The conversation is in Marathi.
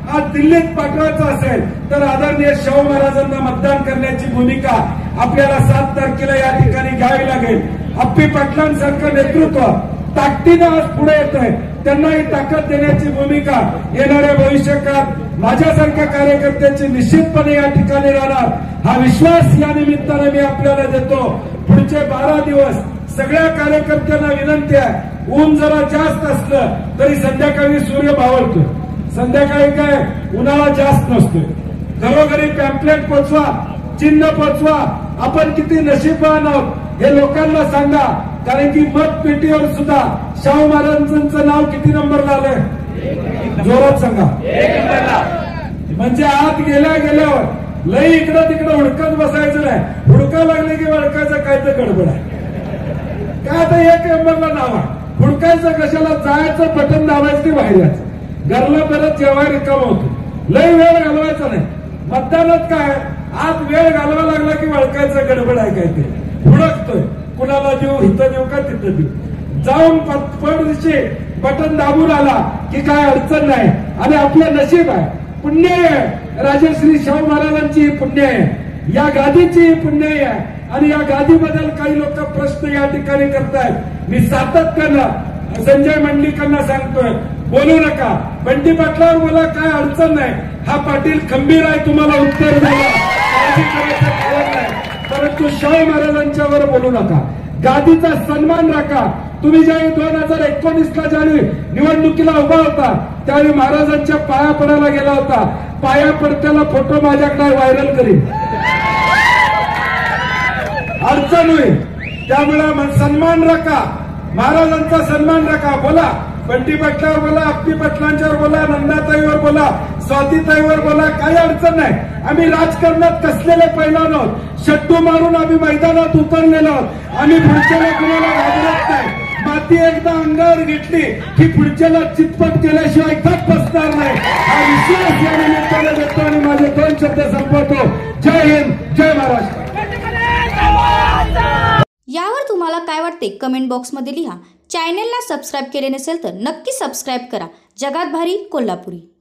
आज दिल्लीत पाठवायचं असेल तर आदरणीय शाहू महाराजांना मतदान करण्याची भूमिका आपल्याला 7 तारखेला या ठिकाणी घ्यावी लागेल। अप्पी पाटलांसारखं नेतृत्व ताकदीनं आज पुढे येत आहे, त्यांना ही ताकद देण्याची भूमिका येणाऱ्या भविष्यकाळात माझ्यासारख्या कार्यकर्त्यांची निश्चितपणे या ठिकाणी राहणार, हा विश्वास या निमित्ताने मी आपल्याला देतो। पुढचे 12 दिवस सगळ्या कार्यकर्त्यांना विनंती आहे, ऊन जरा जास्त असलं तरी संध्याकाळी सूर्य मावळतो, संध्याकाळी काय उन्हाळा जास्त नसतो। घरोघरी पॅम्पलेट पोचवा, चिन्ह पोचवा, आपण किती नशीबवान आहोत हे लोकांना सांगा। कारण की मतपेटीवर सुद्धा शाहू महाराजांचं नाव किती नंबरला आलंय जोरात सांगा, 1 नंबरला। म्हणजे आत गेल्यावर लई इकडं तिकडं हुडकत बसायचं नाही, हुडका लागले की वळकायचं काय तर गडबड आहे काय, आता 1 नंबरला नाव आहे, हुडकायचं कशाला, जायचं बटन दाबायचं ते बाहेर यायचं, घरला परत जेवाय रिकाम होतो, लई वेळ घालवायचा नाही। मतदानात काय आत वेळ घालवा लागला की वळकायचं गडबड आहे काय ते, हुडकतोय कुणाला देऊ, इथं देऊ का तिथं देऊ, जाऊन पटदिशी बटन दाबून आला की काय अडचण नाही। आणि आपलं नशीब आहे, पुण्य आहे, राजश्री शाहू महाराजांची पुण्य आहे, या गादीची पुण्य आहे। आणि या गादीबद्दल काही लोक प्रश्न या ठिकाणी करतायत, मी सातत्यानं संजय मंडलिकांना सांगतोय, बोलू नका, बंटी पाटलावर बोला, काय अडचण नाही, हा पाटील खंबीर आहे, तुम्हाला उत्तर द्यायला काळजी करायचं कारण नाही, परंतु शाहू महाराजांच्यावर बोलू नका, गादीचा सन्मान राखा। तुम्ही ज्यावेळी 2019ला ज्यावेळी निवडणुकीला उभा होता त्यावेळी महाराजांच्या पाया पडायला गेला होता, पाया पडत्याला फोटो माझ्याकडे व्हायरल करीन, अडचण होईल, त्यामुळे सन्मान राखा, महाराजांचा सन्मान राखा। बोला, बंटी पाटलावर बोला, अप्पी पाटलांच्यावर बोला, नंदाताईवर बोला, स्वातीताईवर बोला, काही अडचण नाही। आम्ही राजकारणात कसलेले पैलवान आहोत, शट्टू मारून आम्ही मैदानात उतरलेलो आहोत, आम्ही पुढच्याला कुणाला घाबरत नाही। माती एकदा अंगावर घेतली की पुढच्याला चितपट केल्याशिवाय गप बसणार नाही, हा विश्वास या निमित्ताने देतो आणि माझे 2 शब्द संपवतो। जय हिंद, जय महाराष्ट्र। यावर तुम्हाला काय वाटते कमेंट बॉक्समध्ये लिहा। चॅनलला सबस्क्राईब केले नसेल तर नक्की सबस्क्राईब करा। जगात भारी कोल्हापुरी।